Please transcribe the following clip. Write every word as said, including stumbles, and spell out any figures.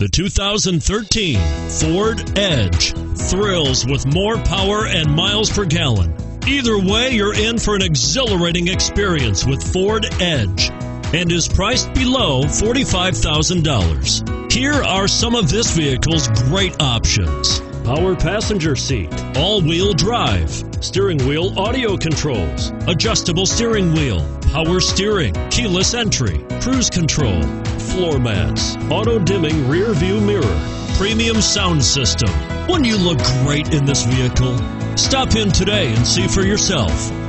The two thousand thirteen Ford Edge thrills with more power and miles per gallon. Either way, you're in for an exhilarating experience with Ford Edge and is priced below forty-five thousand dollars. Here are some of this vehicle's great options: power passenger seat, all-wheel drive, steering wheel audio controls, adjustable steering wheel, power steering, keyless entry, cruise control, floor mats, auto-dimming rear view mirror, premium sound system. Wouldn't you look great in this vehicle? Stop in today and see for yourself.